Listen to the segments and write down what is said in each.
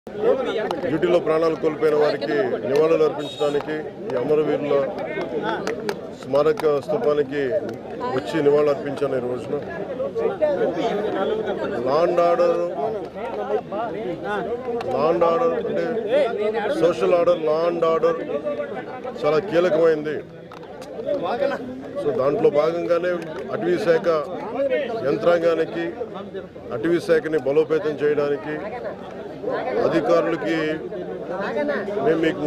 డ్యూటీలో ప్రాణాలు కోల్పోయిన వారికి నివాళులు అర్పించడానికి ఈ అమరవీరుల స్మారక స్తూపానికి వచ్చి నివాళులు అర్పించాను ఈ రోజున. లా అండ్ ఆర్డర్ అంటే social order, law and order చాలా కీలకమైంది. సో దాంట్లో భాగంగానే అటవీ శాఖ యంత్రాంగానికి, అటవీ శాఖని బలోపేతం చేయడానికి అధికారులకి మేము మీకు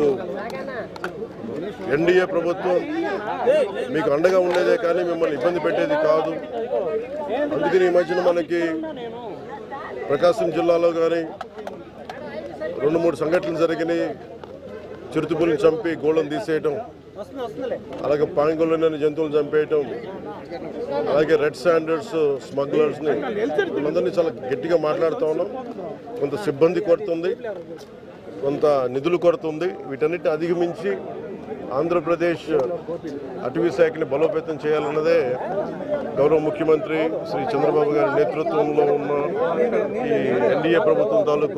ఎన్డీఏ ప్రభుత్వం మీకు అండగా ఉండేదే కానీ మిమ్మల్ని ఇబ్బంది పెట్టేది కాదు. అందుకని ఈ మధ్యన మనకి ప్రకాశం జిల్లాలో కానీ 2-3 సంఘటనలు జరిగినాయి. చిరుతపులిని చంపి గోళ్ళను తీసేయటం, అలాగే పాంగుల్లోని జంతువులు చంపేయటం, అలాగే రెడ్ శాండర్స్ స్మగ్లర్స్ని వీళ్ళందరినీ చాలా గట్టిగా మాట్లాడుతూ ఉన్నాం. కొంత సిబ్బంది కొరత ఉంది, కొంత నిధులు కొరత ఉంది. వీటన్నిటిని అధిగమించి ఆంధ్రప్రదేశ్ అటవీ శాఖని బలోపేతం చేయాలన్నదే గౌరవ ముఖ్యమంత్రి శ్రీ చంద్రబాబు గారి నేతృత్వంలో ఉన్న ఈ ఎన్డీఏ ప్రభుత్వం తాలూకు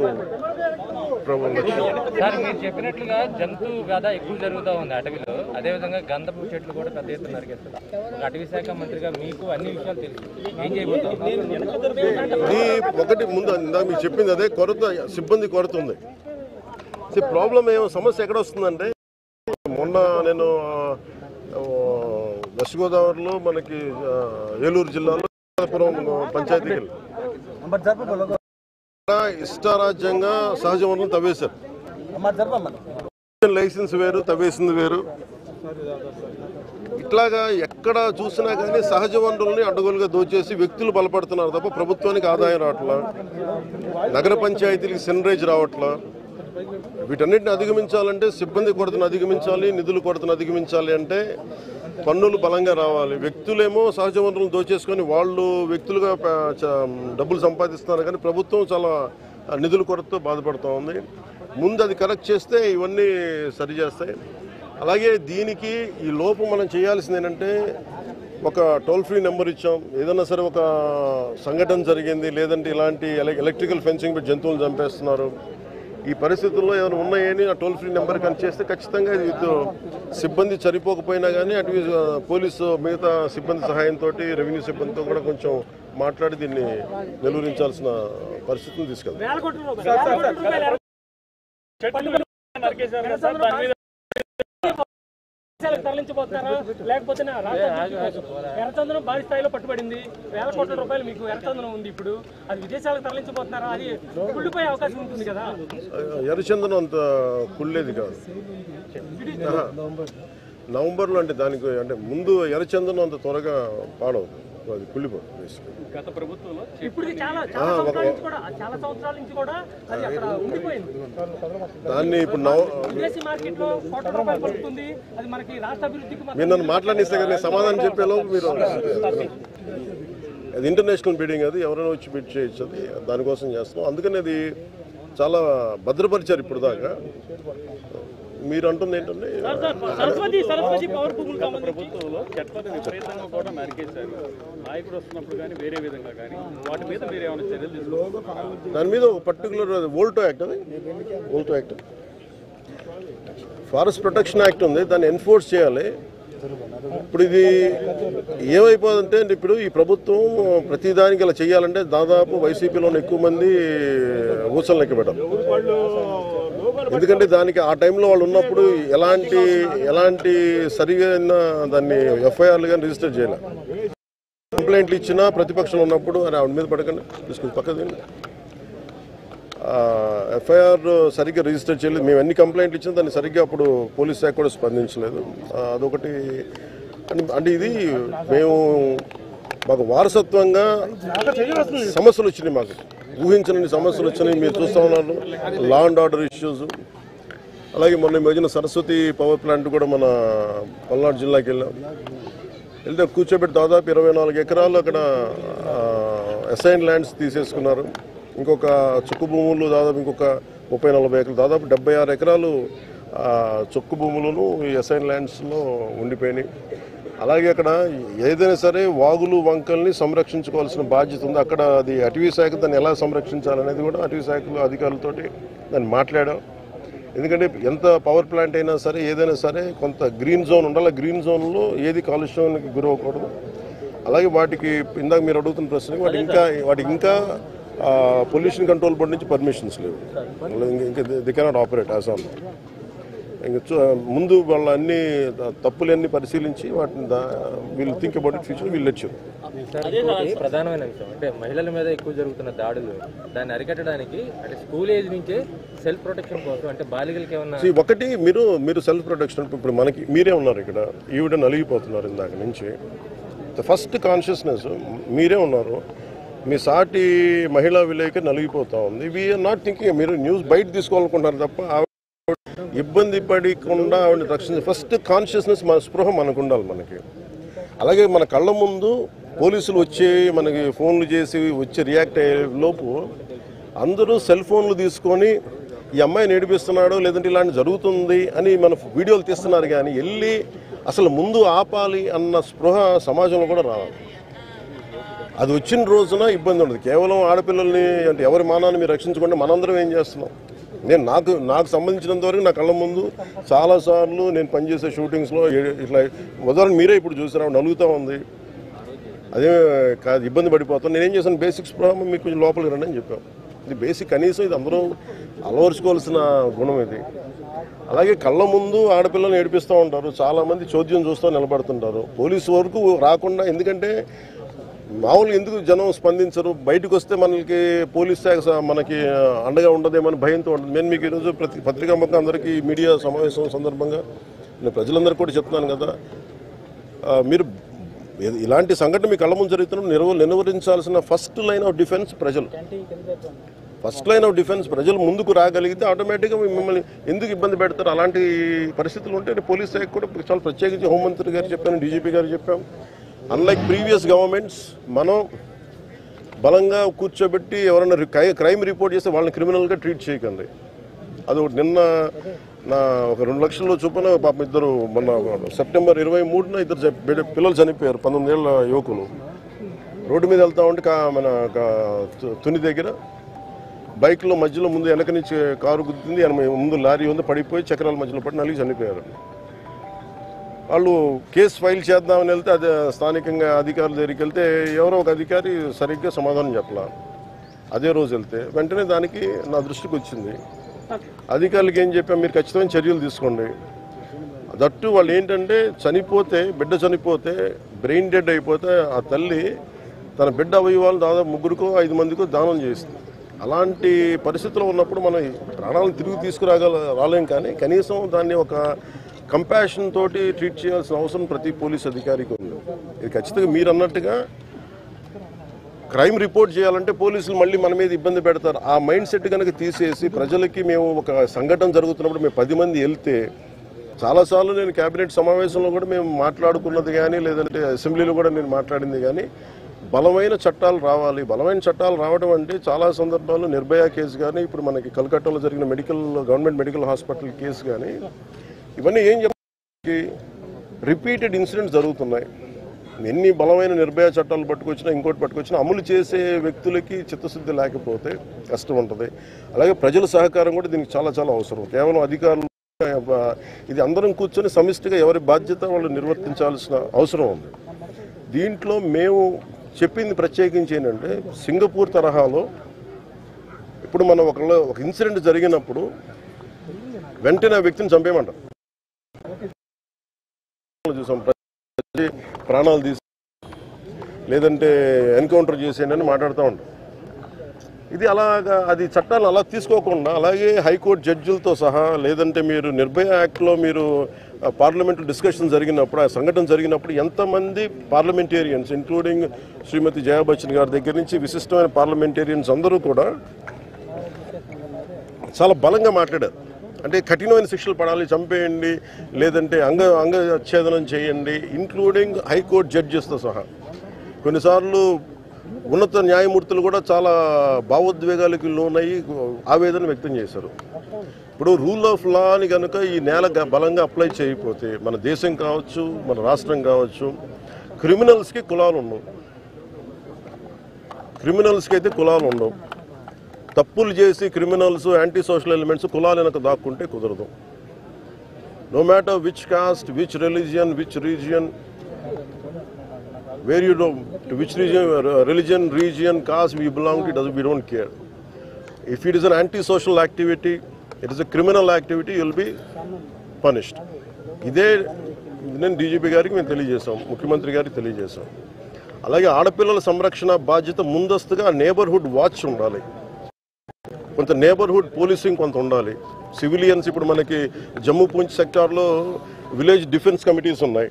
సార్, మీరు చెప్పినట్లుగా జంతు వ్యాధ ఎక్కువ జరుగుతూ ఉంది అటవీలో. అదేవిధంగా గంధపు చెట్లు కూడా పెద్ద ఎత్తున నరికేస్తారు. అటవీ శాఖ మంత్రిగా మీకు అన్ని విషయాలు తెలుసు, ఏం చేయబోతున్నారు? ఒకటి ముందు మీకు చెప్పింది అదే, కొరత, సిబ్బంది కొరత ఉంది. ప్రాబ్లం సమస్య ఎక్కడ వస్తుందంటే, మొన్న నేను వెస్ట్ గోదావరిలో మనకి ఏలూరు జిల్లాలో పంచాయతీకి ఇష్టారాజ్యంగా సహజ వనరులు తవ్వేశారు. లైసెన్స్ వేరు, తవ్వేసింది వేరు. ఇట్లాగా ఎక్కడ చూసినా కానీ సహజ వనరుల్ని అడ్డగోలుగా దోచేసి వ్యక్తులు బలపడుతున్నారు తప్ప ప్రభుత్వానికి ఆదాయం రావట్లా, నగర పంచాయతీలకు సెనరేజ్ రావట్లా. వీటన్నిటిని అధిగమించాలంటే సిబ్బంది కొరతను అధిగమించాలి, నిధుల కొరతను అధిగమించాలి. అంటే పన్నులు బలంగా రావాలి. వ్యక్తులేమో సహజ వనరులను దోచేసుకొని వాళ్ళు వ్యక్తులుగా డబ్బులు సంపాదిస్తున్నారు, కానీ ప్రభుత్వం చాలా నిధుల కొరతతో బాధపడుతూ ఉంది. ముందు అది కరెక్ట్ చేస్తే ఇవన్నీ సరిచేస్తాయి. అలాగే దీనికి ఈ లోపు మనం చేయాల్సింది ఏంటంటే, ఒక టోల్ ఫ్రీ నెంబర్ ఇచ్చాం. ఏదైనా సరే ఒక సంఘటన జరిగింది, లేదంటే ఇలాంటి ఎలక్ట్రికల్ ఫెన్సింగ్ పెట్టి జంతువులు చంపేస్తున్నారు, ఈ పరిస్థితుల్లో ఏమైనా ఉన్నాయని ఆ టోల్ ఫ్రీ నెంబర్ కనెక్ట్ చేస్తే ఖచ్చితంగా సిబ్బంది సరిపోకపోయినా కానీ అటు పోలీసు మిగతా సిబ్బంది సహాయంతో, రెవెన్యూ సిబ్బందితో కూడా కొంచెం మాట్లాడి దీన్ని నిలువరించాల్సిన పరిస్థితిని తీసుకెళ్తాం. తరలించబోతున్నారా లేకపోతే ఎర్రచందనం భారీ స్థాయిలో పట్టుబడింది, వేల కోట్ల రూపాయలు మీకు ఎర్రచందనం ఉంది. ఇప్పుడు అది విదేశాలకు తరలించబోతున్నారా? అది కుళ్ళిపోయే అవకాశం ఉంటుంది కదా. ఎర్రచందనం అంత కుళ్ళేది కాదు. నవంబర్లో అంటే దానికి అంటే ముందు ఎర్రచందనం అంత త్వరగా పాడవుతుంది, అది కుళ్ళిపోతుంది. గత ప్రభుత్వంలో ఇప్పుడు చాలా సంవత్సరాల నుంచి కూడా అది అక్కడ ఉండిపోయింది. దాన్ని ఇప్పుడు విదేశీ మార్కెట్ లో కోట్ల రూపాయలు పడుతుంది. అది మనకి రాష్ట్ర అభివృద్ధికి మీరు నన్ను మాట్లాడిస్తే కదా నేను సమాధానం చెప్పేలో మీరు అది ఇంటర్నేషనల్ బిడ్డింగ్, అది ఎవరైనా వచ్చి బిడ్ చేయొచ్చు, అది దానికోసం చేస్తాం. అందుకని అది చాలా భద్రపరిచారు ఇప్పుడు దాకా. మీరు అంటుంది ఏంటంటే ప్రభుత్వంలో చట్టాలు విపరీతంగా కూడా నరికేశారు. నాయకుడు వస్తున్నప్పుడు కానీ వేరే విధంగా కానీ వాటి మీద మీరు ఏమైనా చర్యలు తీసుకుంటారు? దాని మీద ఒక పర్టికులర్ వోల్టో యాక్ట్, అది వోల్టో యాక్ట్, ఫారెస్ట్ ప్రొటెక్షన్ యాక్ట్ ఉంది, దాన్ని ఎన్ఫోర్స్ చేయాలి. ఇప్పుడు ఇది ఏమైపోతుందంటే, ఇప్పుడు ఈ ప్రభుత్వం ప్రతిదానికి ఇలా చేయాలంటే దాదాపు వైసీపీలోనే ఎక్కువ మంది ఊసలు లెక్క పెట్టారు. ఎందుకంటే దానికి ఆ టైంలో వాళ్ళు ఉన్నప్పుడు ఎలాంటి సరిగా దాన్ని ఎఫ్ఐఆర్లు కానీ రిజిస్టర్ చేయాలి. కంప్లైంట్లు ఇచ్చినా ప్రతిపక్షంలో ఉన్నప్పుడు అని ఆవిడ మీద పడకండి, తీసుకుని పక్కది ఎఫ్ఐఆర్ సరిగ్గా రిజిస్టర్ చేయలేదు. మేము ఎన్ని కంప్లైంట్లు ఇచ్చినా దాన్ని సరిగ్గా అప్పుడు పోలీస్ శాఖ కూడా స్పందించలేదు. అదొకటి. అంటే ఇది మాకు వారసత్వంగా సమస్యలు వచ్చినాయి, మాకు ఊహించని సమస్యలు వచ్చినాయి. మీరు చూస్తూ ఉన్నారు లా అండ్ ఆర్డర్ ఇష్యూస్. అలాగే మొన్న మధ్యన సరస్వతి పవర్ ప్లాంట్ కూడా మన పల్నాడు జిల్లాకి వెళ్తే కూర్చోబెట్టి దాదాపు 24 ఎకరాలు అక్కడ అసైన్ ల్యాండ్స్ తీసేసుకున్నారు. ఇంకొక చుక్కు భూములు దాదాపు ఇంకొక 30-40 ఎకరాలు, దాదాపు 76 ఎకరాలు చుక్కు భూములను ఈ అసైన్ ల్యాండ్స్లో ఉండిపోయినాయి. అలాగే అక్కడ ఏదైనా సరే వాగులు వంకల్ని సంరక్షించుకోవాల్సిన బాధ్యత ఉంది. అక్కడ అది అటవీ శాఖ దాన్ని ఎలా సంరక్షించాలనేది కూడా అటవీ శాఖలో అధికారులతోటి దాన్ని మాట్లాడాం. ఎందుకంటే ఎంత పవర్ ప్లాంట్ అయినా సరే ఏదైనా సరే కొంత గ్రీన్ జోన్ ఉండాలి. గ్రీన్ జోన్లో ఏది కాలుష్యానికి గురవ్వకూడదు. అలాగే వాటికి ఇందాక మీరు అడుగుతున్న ప్రశ్న వాటికి ఇంకా పొల్యూషన్ కంట్రోల్ బోర్డు నుంచి పర్మిషన్స్ లేవు. ఇంకా they cannot operate as on. ముందు వాళ్ళ అన్ని తప్పులన్నీ పరిశీలించి వాటిని వీళ్ళు థింక్ అబౌట్ ఇట్ ఫ్యూచర్ వీళ్ళు వచ్చారు. ప్రధానమైన అంశం అంటే మహిళల మీద ఎక్కువ జరుగుతున్న దాడులు, దాన్ని అరికట్టడానికి అంటే స్కూల్ ఏజ్ నుంచే సెల్ఫ్ ప్రొటెక్షన్ కోసం అంటే బాలికలకి ఏమన్నా ఒకటి మీరు సెల్ఫ్ ప్రొటెక్షన్ ఇప్పుడు మనకి మీరే ఉన్నారు ఇక్కడ, ఈవిడ నలిగిపోతున్నారు ఇందాక నుంచి. ఫస్ట్ కాన్షియస్నెస్ మీరే ఉన్నారు. మీ సాటి మహిళా విలేకరు నలిగిపోతా ఉంది. వీఆర్ నాట్ థింకింగ్ మీరు న్యూస్ బయట తీసుకోవాలనుకుంటున్నారు తప్ప ఇబ్బంది పడకుండా ఆవిడ రక్షించ ఫస్ట్ కాన్షియస్నెస్ మన స్పృహ మనకు ఉండాలి. మనకి అలాగే మన కళ్ళ ముందు పోలీసులు వచ్చి మనకి ఫోన్లు చేసి వచ్చి రియాక్ట్ అయ్యే లోపు అందరూ సెల్ ఫోన్లు తీసుకొని ఈ అమ్మాయిని ఏడిపిస్తున్నాడు లేదంటే ఇలాంటి జరుగుతుంది అని మన వీడియోలు తీస్తున్నారు. కానీ వెళ్ళి అసలు ముందు ఆపాలి అన్న స్పృహ సమాజంలో కూడా రావాలి. అది వచ్చిన రోజున ఇబ్బంది ఉండదు. కేవలం ఆడపిల్లల్ని అంటే ఎవరి మానాన్ని మీరు రక్షించుకుంటే మనందరం ఏం చేస్తున్నాం? నేను నాకు సంబంధించినంత వరకు నా కళ్ళ ముందు చాలాసార్లు నేను పనిచేసే షూటింగ్స్లో ఇట్లా ఉదాహరణ మీరే ఇప్పుడు చూసారా నలుగుతూ ఉంది. అదే కాదు ఇబ్బంది పడిపోతాను. నేనేం చేశాను బేసిక్స్ ప్రాబ్లం మీకు కొంచెం లోపలికి రండి అని చెప్పాను. ఇది బేసిక్ కనీసం ఇది అందరూ అలవరుచుకోవాల్సిన గుణం ఇది. అలాగే కళ్ళ ముందు ఆడపిల్లలను ఏడిపిస్తూ ఉంటారు. చాలామంది చోద్యం చూస్తూ నిలబడుతుంటారు. పోలీసు వరకు రాకుండా ఎందుకంటే మామూలుగా ఎందుకు జనం స్పందించరు? బయటకు వస్తే మనకి పోలీస్ శాఖ మనకి అండగా ఉండదేమని భయంతో ఉంటుంది. నేను మీకు ఈరోజు పత్రికా ముఖం అందరికీ మీడియా సమావేశం సందర్భంగా నేను ప్రజలందరికీ కూడా చెప్తున్నాను కదా, మీరు ఇలాంటి సంఘటన మీ కళ్ళ ముందు జరుగుతున్నప్పుడు నిలువరించాల్సిన ఫస్ట్ లైన్ ఆఫ్ డిఫెన్స్ ప్రజలు. ఫస్ట్ లైన్ ఆఫ్ డిఫెన్స్ ప్రజలు ముందుకు రాగలిగితే ఆటోమేటిక్గా మిమ్మల్ని ఎందుకు ఇబ్బంది పెడతారు? అలాంటి పరిస్థితులు ఉంటే పోలీస్ శాఖ కూడా చాలా ప్రత్యేకించి హోంమంత్రి గారు చెప్పాను, డీజీపీ గారు చెప్పాం. అన్లైక్ ప్రీవియస్ గవర్నమెంట్స్ మనం బలంగా కూర్చోబెట్టి ఎవరైనా క్రైమ్ రిపోర్ట్ చేస్తే వాళ్ళని క్రిమినల్గా ట్రీట్ చేయకండి. అది ఒకటి. నిన్న నా ఒక 2 లక్షల చొప్పున పాపం ఇద్దరు మొన్న సెప్టెంబర్ 23న ఇద్దరు పిల్లలు చనిపోయారు. 19 ఏళ్ల యువకులు రోడ్డు మీద వెళ్తా ఉంటే మన తుని దగ్గర బైక్లో మధ్యలో ముందు వెనక నుంచి కారు గుద్దింది. ముందు లారీ ఉంది, పడిపోయి చక్రాల మధ్యలో పడి నలిగి చనిపోయారు. వాళ్ళు కేసు ఫైల్ చేద్దామని వెళ్తే అదే స్థానికంగా అధికారుల దగ్గరికి వెళ్తే ఎవరో ఒక అధికారి సరిగ్గా సమాధానం చెప్పలా. అదే రోజు వెళ్తే వెంటనే దానికి నా దృష్టికి వచ్చింది. అధికారులకు ఏం చెప్పాం, మీరు ఖచ్చితమైన చర్యలు తీసుకోండి. దట్టు వాళ్ళు ఏంటంటే చనిపోతే బిడ్డ చనిపోతే బ్రెయిన్ డెడ్ అయిపోతే ఆ తల్లి తన బిడ్డ అవయవాలు దాదాపు 3-5 మందికో దానం చేస్తుంది. అలాంటి పరిస్థితుల్లో ఉన్నప్పుడు మనం ప్రాణాలను తిరిగి రాలేం. కానీ కనీసం దాన్ని ఒక కంపాషన్ తోటి ట్రీట్ చేయాల్సిన అవసరం ప్రతి పోలీస్ అధికారికి ఉంది. ఇది ఖచ్చితంగా మీరు అన్నట్టుగా క్రైమ్ రిపోర్ట్ చేయాలంటే పోలీసులు మళ్ళీ మన మీద ఇబ్బంది పెడతారు. ఆ మైండ్ సెట్ కనుక తీసేసి ప్రజలకి మేము ఒక సంఘటన జరుగుతున్నప్పుడు మేము 10 మంది వెళ్తే చాలాసార్లు నేను కేబినెట్ సమావేశంలో కూడా మేము మాట్లాడుకున్నది కానీ లేదంటే అసెంబ్లీలో కూడా నేను మాట్లాడింది కానీ బలమైన చట్టాలు రావాలి. బలమైన చట్టాలు రావడం అంటే చాలా సందర్భాల్లో నిర్భయ కేసు కానీ ఇప్పుడు మనకి కలకట్టాలో జరిగిన గవర్నమెంట్ మెడికల్ హాస్పిటల్ కేసు కానీ ఇవన్నీ ఏం చెప్పి రిపీటెడ్ ఇన్సిడెంట్స్ జరుగుతున్నాయి. ఎన్ని బలమైన నిర్భయ చట్టాలు పట్టుకొచ్చినా ఇంకోటి పట్టుకొచ్చినా అమలు చేసే వ్యక్తులకి చిత్తశుద్ధి లేకపోతే కష్టం ఉంటుంది. అలాగే ప్రజల సహకారం కూడా దీనికి చాలా చాలా అవసరం. కేవలం అధికారులు ఇది అందరం కూర్చొని సమిష్టిగా ఎవరి బాధ్యత వాళ్ళు నిర్వర్తించాల్సిన అవసరం ఉంది. దీంట్లో మేము చెప్పింది ప్రత్యేకించి ఏంటంటే సింగపూర్ తరహాలో ఇప్పుడు మనం ఒక ఇన్సిడెంట్ జరిగినప్పుడు వెంటనే ఆ వ్యక్తిని చంపేయమంటారు. చూసాం ప్రాణాలు తీసి లేదంటే ఎన్కౌంటర్ చేసేయండి మాట్లాడుతూ ఉంటాం. ఇది అలాగా అది చట్టాలు అలా తీసుకోకుండా అలాగే హైకోర్టు జడ్జిలతో సహా లేదంటే మీరు నిర్భయ యాక్ట్లో మీరు పార్లమెంట్లో డిస్కషన్ జరిగినప్పుడు ఆ సంఘటన జరిగినప్పుడు ఎంతమంది పార్లమెంటేరియన్స్ ఇంక్లూడింగ్ శ్రీమతి జయా బచ్చన్ గారి దగ్గర నుంచి విశిష్టమైన పార్లమెంటేరియన్స్ అందరూ కూడా చాలా బలంగా మాట్లాడారు. అంటే కఠినమైన శిక్షలు పడాలి, చంపేయండి లేదంటే అంగచ్ఛేదనం చేయండి, ఇంక్లూడింగ్ హైకోర్టు జడ్జెస్తో సహా. కొన్నిసార్లు ఉన్నత న్యాయమూర్తులు కూడా చాలా భావోద్వేగాలకు లోనయ్యి ఆవేదన వ్యక్తం చేశారు. ఇప్పుడు రూల్ ఆఫ్ లా అని కనుక ఈ నేల బలంగా అప్లై చేయకపోతే మన దేశం కావచ్చు, మన రాష్ట్రం కావచ్చు, క్రిమినల్స్కి కులాలు ఉండవు. క్రిమినల్స్కి అయితే కులాలు ఉండవు. తప్పులు చేసి క్రిమినల్స్, యాంటీ సోషల్ ఎలిమెంట్స్ కులాలు వెనక దాక్కుంటే కుదరదు. No matter which caste, which religion, which region, where you know to which religion, region, caste we belong to, we don't care. If it is an anti-social activity, it is a criminal activity, you will be punished. ఇదే నేను DGP గారికి మేము తెలియజేసాం, ముఖ్యమంత్రి గారికి తెలియజేసాం. అలాగే ఆడపిల్లల సంరక్షణ బాధ్యత ముందస్తుగా నేబర్హుడ్ వాచ్ ఉండాలి, కొంత నేబర్హుడ్ పోలీసింగ్ కొంత ఉండాలి. సివిలియన్స్ ఇప్పుడు మనకి జమ్మూ పూంచ్ సెక్టార్లో విలేజ్ డిఫెన్స్ కమిటీస్ ఉన్నాయి.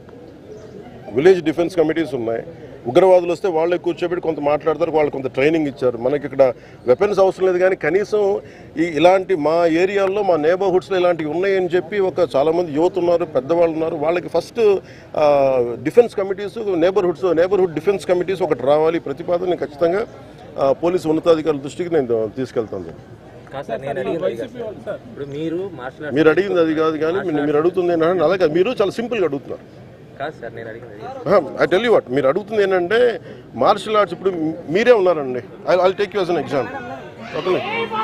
ఉగ్రవాదులు వస్తే వాళ్ళే కూర్చోబెట్టి కొంత మాట్లాడతారు, వాళ్ళు కొంత ట్రైనింగ్ ఇచ్చారు. మనకి ఇక్కడ వెపన్స్ అవసరం లేదు, కానీ కనీసం ఇలాంటి మా ఏరియాల్లో, మా నేబర్హుడ్స్లో ఇలాంటివి ఉన్నాయని చెప్పి చాలామంది యువత ఉన్నారు, పెద్దవాళ్ళు ఉన్నారు, వాళ్ళకి first defence committees, neighbourhood defence committees ఒకటి రావాలి. ప్రతిపాదన ఖచ్చితంగా పోలీసు ఉన్నతాధికారుల దృష్టికి నేను తీసుకెళ్తాను. మీరు అడిగింది అది కాదు, కానీ మీరు అడుగుతుంది ఏంటంటే అలాగే మీరు చాలా సింపుల్గా అడుగుతున్నారు. ఐ టెల్ యూ వాట్, మీరు అడుగుతుంది ఏంటంటే మార్షల్ ఆర్ట్స్ ఇప్పుడు మీరే ఉన్నారండి. I take you as an example. Okay,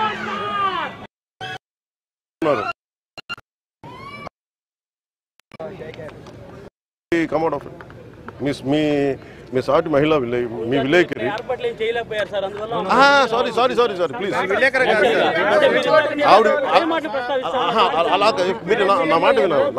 come out of it. మీ సాటి మహిళా మీ విలేకరి. సారీ ప్లీజ్, ఆవిడ అలా మీరు నా మాట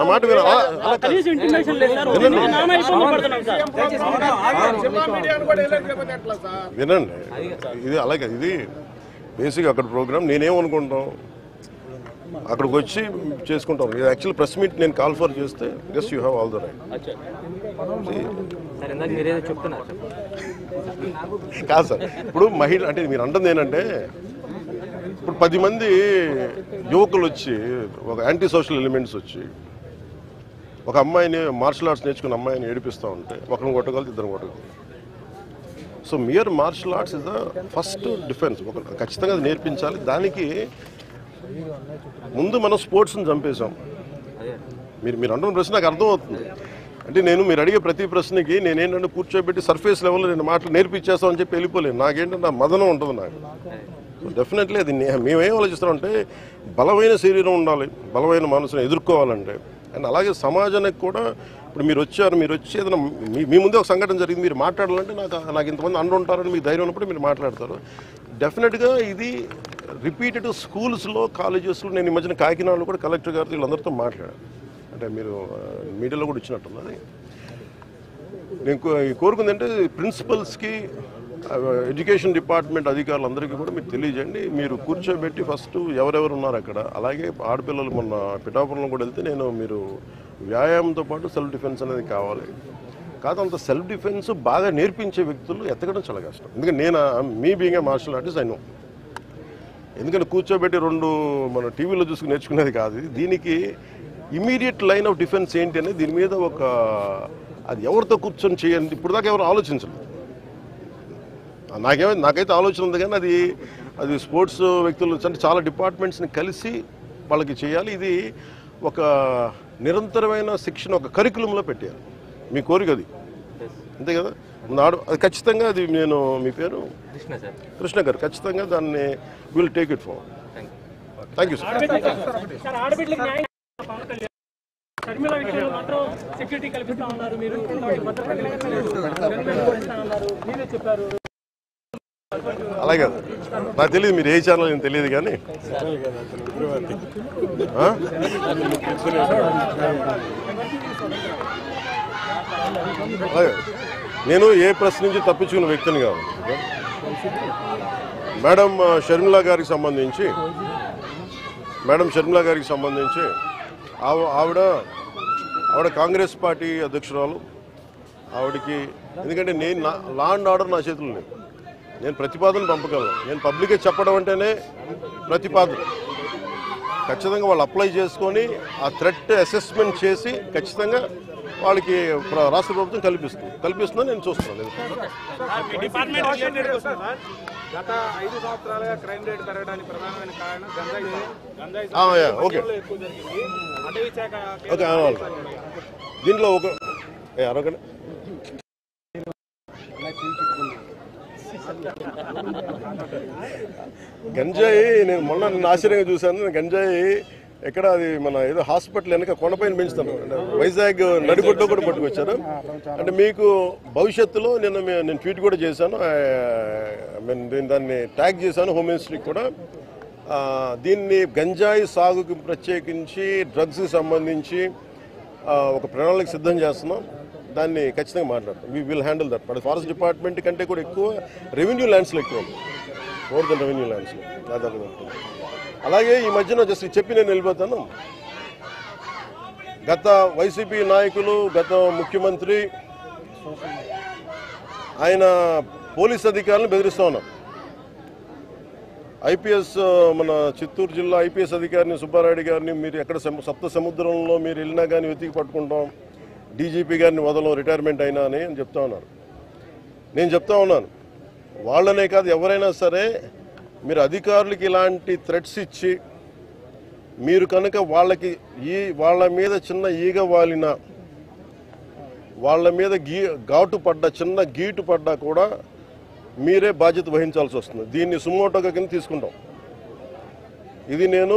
వినండి. ఇది అలాగే, ఇది బేసిక్ అక్కడ ప్రోగ్రామ్. నేనేమనుకుంటాం, అక్కడికి వచ్చి చేసుకుంటాం. యాక్చువల్ ప్రెస్ మీట్ నేను కాల్ ఫర్ చేస్తే just you have all the right. కాదు సార్, ఇప్పుడు మహిళ అంటే మీరు అంటుంది ఏంటంటే, ఇప్పుడు 10 మంది యువకులు వచ్చి, ఒక యాంటీ సోషల్ ఎలిమెంట్స్ వచ్చి ఒక అమ్మాయిని, మార్షల్ ఆర్ట్స్ నేర్చుకున్న అమ్మాయిని ఏడిపిస్తూ ఉంటే ఒకరిని కొట్టగలదు, ఇద్దరు కొట్టగలదు. So mere martial arts is the first defence. ఖచ్చితంగా అది నేర్పించాలి. దానికి ముందు మనం స్పోర్ట్స్ని చంపేశాం. మీరు అంటున్న ప్రశ్న నాకు అర్థమవుతుంది. అంటే మీరు అడిగే ప్రతి ప్రశ్నకి నేనేంటంటే కూర్చోబెట్టి సర్ఫేస్ లెవెల్లో నేను మాటలు నేర్పించేస్తామని చెప్పి వెళ్ళిపోలేను. నాకేంటంటే నా మదనం ఉంటుంది నాకు. డెఫినెట్లీ అది మేమేం ఆలోచిస్తామంటే బలమైన శరీరం ఉండాలి, బలమైన మనసును ఎదుర్కోవాలంటే. అండ్ అలాగే సమాజానికి కూడా ఇప్పుడు మీరు వచ్చి ఏదైనా మీ ముందే ఒక సంఘటన జరిగింది, మీరు మాట్లాడాలంటే నాకు ఇంతమంది అండ ఉంటారని మీకు ధైర్యం ఉన్నప్పుడు మీరు మాట్లాడతారు. డెఫినెట్గా ఇది రిపీటెడ్ స్కూల్స్లో, కాలేజెస్లో. నేను ఈ మధ్యన కాకినాడలో కూడా కలెక్టర్ గారితో వీళ్ళందరితో మాట్లాడాను. అంటే మీరు మీడియాలో కూడా ఇచ్చినట్టున్నది. నేను కోరుకుందంటే ప్రిన్సిపల్స్కి, ఎడ్యుకేషన్ డిపార్ట్మెంట్ అధికారులందరికీ కూడా మీరు తెలియజేయండి. మీరు కూర్చోబెట్టి ఫస్ట్ ఎవరెవరు ఉన్నారు అక్కడ. అలాగే ఆడపిల్లలు మొన్న పిఠాపురంలో కూడా వెళ్తే మీరు వ్యాయామంతో పాటు సెల్ఫ్ డిఫెన్స్ అనేది కావాలి. కాదు, అంత సెల్ఫ్ డిఫెన్స్ బాగా నేర్పించే వ్యక్తులు ఎత్తకడం చాలా కష్టం. ఎందుకంటే మీ being a martial artist I know. ఎందుకంటే కూర్చోబెట్టి మన టీవీలో చూసుకుని నేర్చుకునేది కాదు. దీనికి ఇమీడియట్ లైన్ ఆఫ్ డిఫెన్స్ ఏంటి అనేది దీని మీద అది ఎవరితో కూర్చొని చేయండి ఇప్పుడు దాకా ఎవరు ఆలోచించలేదు. నాకైతే ఆలోచన ఉంది, కానీ అది స్పోర్ట్స్ వ్యక్తులు అంటే చాలా డిపార్ట్మెంట్స్ని కలిసి వాళ్ళకి చేయాలి. ఇది ఒక నిరంతరమైన శిక్షణ, ఒక కరికులంలో పెట్టాలి. మీ కోరిక అది, అంతే కదా? అది ఖచ్చితంగా అది మీ పేరు కృష్ణ గారు, ఖచ్చితంగా దాన్ని will take it forward. Thank you sir. Security కల్పిస్తా ఉన్నారు, మీరు చెప్పారు. అలాగే నాకు తెలియదు, మీరు ఏ ఛానల్ నేను తెలియదు, కానీ నేను ఏ ప్రశ్న నుంచి తప్పించుకున్న వ్యక్తిని కాదు. మేడం షర్మిలా గారికి సంబంధించి ఆవిడ కాంగ్రెస్ పార్టీ అధ్యక్షురాలు. ఆవిడకి ఎందుకంటే లా అండ్ ఆర్డర్ నా చేతుల్లో లేదు. నేను ప్రతిపాదన పంపగలను. నేను పబ్లిక్గా చెప్పడం అంటేనే ప్రతిపాదన. ఖచ్చితంగా వాళ్ళు అప్లై చేసుకొని ఆ థ్రెట్ అసెస్మెంట్ చేసి ఖచ్చితంగా వాళ్ళకి రాష్ట్ర ప్రభుత్వం కల్పిస్తుందని నేను చూస్తున్నాను. గత 5 సంవత్సరాలుగా క్రైమ్ రేట్ పెరగడానికి ప్రధానమైన కారణం గంజాయి ఓకే ఎక్కువ జరిగింది. అటవీ శాఖ ఓకే దీంట్లో ఒక అరగండి గంజాయి నేను మొన్న ఆశ్చర్యంగా చూశాను. గంజాయి ఎక్కడ అది మన ఏదో హాస్పిటల్ వెనక కొండపైన పెంచుతాను, వైజాగ్ నడిబొడ్లో కూడా పట్టుకొచ్చారు. అంటే మీకు భవిష్యత్తులో నేను ట్వీట్ కూడా చేశాను, దాన్ని ట్యాగ్ చేశాను హోమ్ మినిస్ట్రీకి కూడా. దీన్ని గంజాయి సాగుకి ప్రత్యేకించి డ్రగ్స్కి సంబంధించి ఒక ప్రణాళిక సిద్ధం చేస్తున్నాం. దాన్ని ఖచ్చితంగా మాట్లాడతాం. We will handle that. But forest department కంటే కూడా ఎక్కువ రెవెన్యూ ల్యాండ్స్లో ఎక్కువ ఉంది, మోర్ దెన్ రెవెన్యూ ల్యాండ్స్లో దాదాపు ఉంటుంది. అలాగే ఈ మధ్యన జస్ట్ చెప్పి నేను వెళ్ళిపోతాను. గత వైసీపీ నాయకులు, గత ముఖ్యమంత్రి ఆయన పోలీస్ అధికారులను బెదిరిస్తూ ఉన్నారు. ఐపీఎస్ మన చిత్తూరు జిల్లా ఐపీఎస్ అధికారిని సుబ్బారెడ్డి గారిని మీరు ఎక్కడ సప్త సముద్రంలో మీరు వెళ్ళినా కానీ వెతికి పట్టుకుంటాం, డీజీపీ గారిని వదలం రిటైర్మెంట్ అయినా అని చెప్తా ఉన్నారు. నేను చెప్తా ఉన్నాను, వాళ్ళనే కాదు ఎవరైనా సరే మీరు అధికారులకి ఇలాంటి థ్రెట్స్ ఇచ్చి మీరు కనుక వాళ్ళ మీద చిన్న ఈగ వాలిన, వాళ్ళ మీద ఘాటు పడ్డా, చిన్న గీటు పడ్డా కూడా మీరే బాధ్యత వహించాల్సి వస్తుంది. దీన్ని సుమోటోగా కింద తీసుకుంటాం. ఇది నేను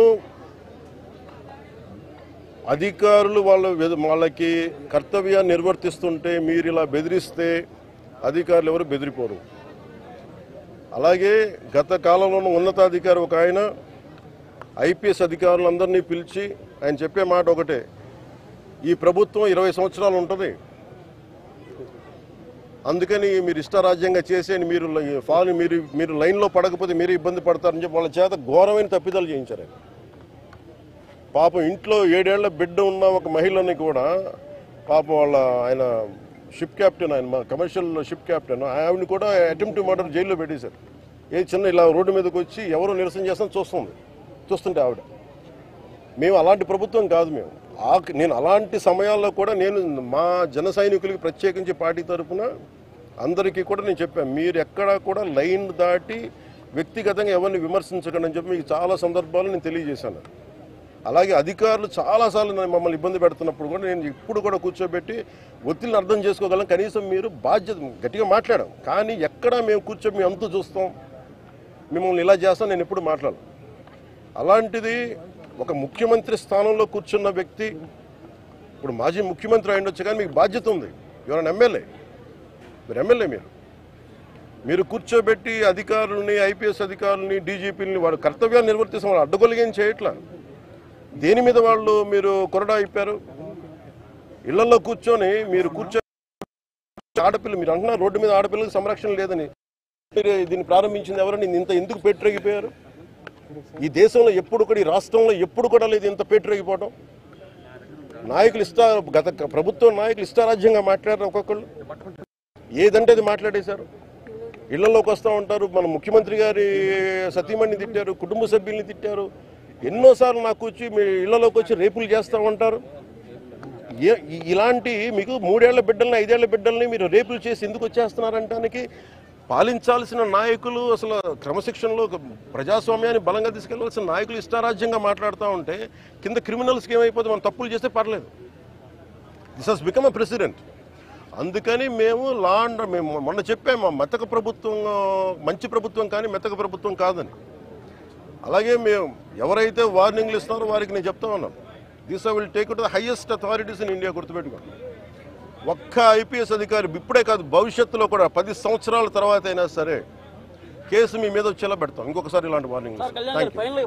అధికారులు వాళ్ళకి కర్తవ్యాన్ని నిర్వర్తిస్తుంటే మీరు ఇలా బెదిరిస్తే అధికారులు ఎవరు బెదిరిపోరు. అలాగే గత కాలంలో ఉన్నతాధికారి ఒక ఆయన ఐపీఎస్ అధికారులందరినీ పిలిచి ఆయన చెప్పే మాట ఒకటే, ఈ ప్రభుత్వం 20 సంవత్సరాలు ఉంటుంది, అందుకని మీరు ఇష్టారాజ్యంగా చేసేని మీరు లైన్లో పడకపోతే మీరే ఇబ్బంది పడతారని చెప్పి వాళ్ళ చేత ఘోరమైన తప్పిదాలు చేయించారు. పాపం ఇంట్లో 7 ఏళ్ల బిడ్డ ఉన్న ఒక మహిళని కూడా పాపం ఆయన షిప్ క్యాప్టెన్, ఆయన కమర్షియల్ షిప్ క్యాప్టెన్, ఆవిడని కూడా అటెంప్ట్ మర్డర్ జైల్లో పెట్టేశారు. చిన్న ఇలా రోడ్డు మీదకి వచ్చి ఎవరో నిరసన చేస్తాను చూస్తుంటే ఆవిడ. మేము అలాంటి ప్రభుత్వం కాదు. నేను అలాంటి సమయాల్లో కూడా నేను మా జన సైనికులకి ప్రత్యేకించి పార్టీ తరఫున అందరికీ కూడా నేను చెప్పాను, మీరు ఎక్కడా కూడా లైన్ దాటి వ్యక్తిగతంగా ఎవరిని విమర్శించకండి అని చెప్పి మీకు చాలా సందర్భాలు నేను తెలియజేశాను. అలాగే అధికారులు చాలాసార్లు మమ్మల్ని ఇబ్బంది పెడుతున్నప్పుడు కూడా నేను ఇప్పుడు కూడా కూర్చోబెట్టి ఒత్తిడిని అర్థం చేసుకోగలం, కనీసం మీరు బాధ్యత గట్టిగా మాట్లాడాం, కానీ ఎక్కడా మేము కూర్చొని మేము అంతూ చూస్తాం, మిమ్మల్ని ఇలా చేస్తాం నేను ఎప్పుడు మాట్లాడను. అలాంటిది ఒక ముఖ్యమంత్రి స్థానంలో కూర్చున్న వ్యక్తి, ఇప్పుడు మాజీ ముఖ్యమంత్రి అయ్యుండొచ్చు కానీ మీకు బాధ్యత ఉంది. ఎవరైనా ఎమ్మెల్యే, మీరు ఎమ్మెల్యే, మీరు కూర్చోబెట్టి అధికారులని, ఐపీఎస్ అధికారులని, డీజీపీలని వాడు కర్తవ్యాన్ని నిర్వర్తిస్తాం, వాళ్ళు అడ్డగొలిగేం చేయట్లా. దేని మీద మీరు కొరడా అయిపోయారు? ఇళ్లలో కూర్చొని మీరు ఆడపిల్ల, మీరు అంటున్నారు రోడ్డు మీద ఆడపిల్లలకు సంరక్షణ లేదని, మీరు దీన్ని ప్రారంభించింది ఎవరని ఇంత ఎందుకు పెట్టిరెగిపోయారు? ఈ దేశంలో ఎప్పుడు కూడా, ఈ రాష్ట్రంలో ఎప్పుడు కూడా లేదు ఇంత పెట్టిరెగిపోవడం. నాయకులు గత ప్రభుత్వ నాయకులు ఇష్టారాజ్యంగా మాట్లాడారు. ఒక్కొక్కళ్ళు ఏదంటే అది మాట్లాడేశారు. ఇళ్లలోకి వస్తూ ఉంటారు, మన ముఖ్యమంత్రి గారి సతీమణిని తిట్టారు, కుటుంబ సభ్యుల్ని తిట్టారు. ఎన్నోసార్లు నాకు వచ్చి మీ ఇళ్లలోకి వచ్చి రేపులు చేస్తూ ఉంటారు. ఇలాంటి మీకు 3 ఏళ్ల బిడ్డల్ని, 5 ఏళ్ల బిడ్డల్ని మీరు రేపులు చేసి ఎందుకు వచ్చేస్తున్నారంటానికి పాలించాల్సిన నాయకులు, అసలు క్రమశిక్షణలో ప్రజాస్వామ్యాన్ని బలంగా తీసుకెళ్లాల్సిన నాయకులు ఇష్టారాజ్యంగా మాట్లాడుతూ ఉంటే కింద క్రిమినల్స్కి ఏమైపోతే మనం తప్పులు చేస్తే పర్లేదు. This has become a precedent. అందుకని మేము మొన్న చెప్పాము, మెతక ప్రభుత్వం మంచి ప్రభుత్వం కానీ మెతక ప్రభుత్వం కాదని. అలాగే మేము ఎవరైతే వార్నింగ్లు ఇస్తున్నారో వారికి నేను చెప్తా ఉన్నాను, this I will take to the highest authorities in India. గుర్తుపెట్టుకోండి, ఒక్క ఐపీఎస్ అధికారి ఇప్పుడే కాదు భవిష్యత్తులో కూడా 10 సంవత్సరాల తర్వాత అయినా సరే కేసు మీ మీద వచ్చేలా పెడతాం ఇంకొకసారి ఇలాంటి వార్నింగ్.